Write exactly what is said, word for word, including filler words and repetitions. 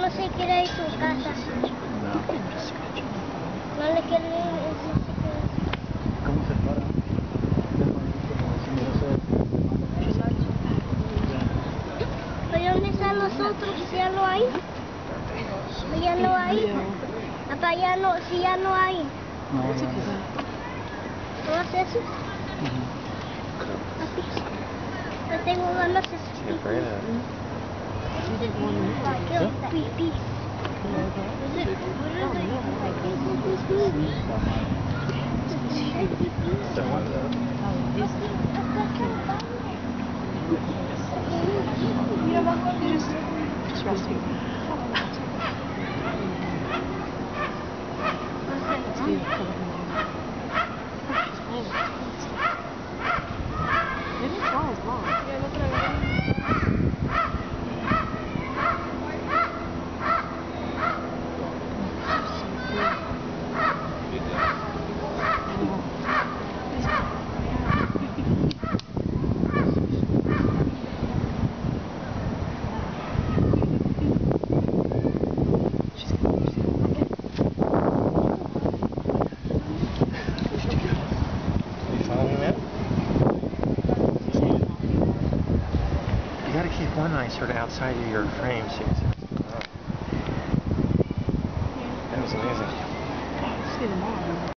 no se quiere ir a su casa. No le quiere ir, no se quiere ir. ¿Cómo se para? ¿Pero dónde están los otros? ¿Ya no hay? ¿Ya no hay? Papá, ya no, si ya no hay. No, no, ¿No haces eso? Papi, yo tengo ganas de pipí. Just resting. Maybe it's not as long. Yeah, look at it. You gotta keep one eye sort of outside of your frame so you can see what's going on. That was amazing. See them all.